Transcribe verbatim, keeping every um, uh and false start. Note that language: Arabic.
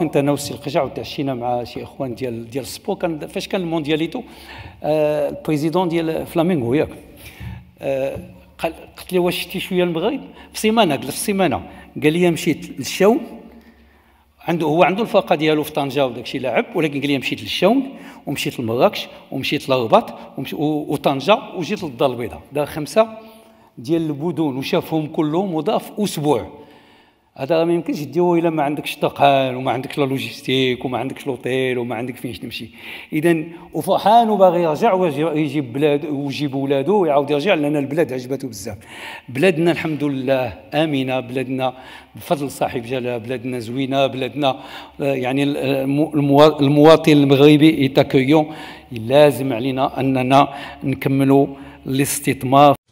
كنت انا والسي القجع وتعشينا مع شي اخوان ديال ديال السبو. كان فاش كان الموندياليتو آه البريزيدون ديال فلامينغو ياك آه قلت له واش شتي شويه المغرب في سيمانه؟ قال في السيمانه قال لي مشيت للشاون، عنده هو عنده الفاقه ديالو في طنجه وداك الشيء لاعب، ولكن قال لي مشيت للشاون ومشيت لمراكش ومشيت للرباط وطنجه وجيت للدار البيضاء. دار خمسه ديال المدن وشافهم كلهم وضاف اسبوع. هذا ما يمكنش ديرو الا ما عندكش طاقان وما عندكش لا لوجيستيك وما عندكش لوطيل وما عندك فين تمشي. اذا وفرحان وباغي يرجع ويجيب بلاد ويجيب ولادو ويعاود يرجع، لان البلاد عجبته بزاف. بلادنا الحمد لله امنه، بلادنا بفضل صاحب جلاله، بلادنا زوينه، بلادنا يعني المواطن المغربي يتاكيون. لازم علينا اننا نكملوا الاستثمار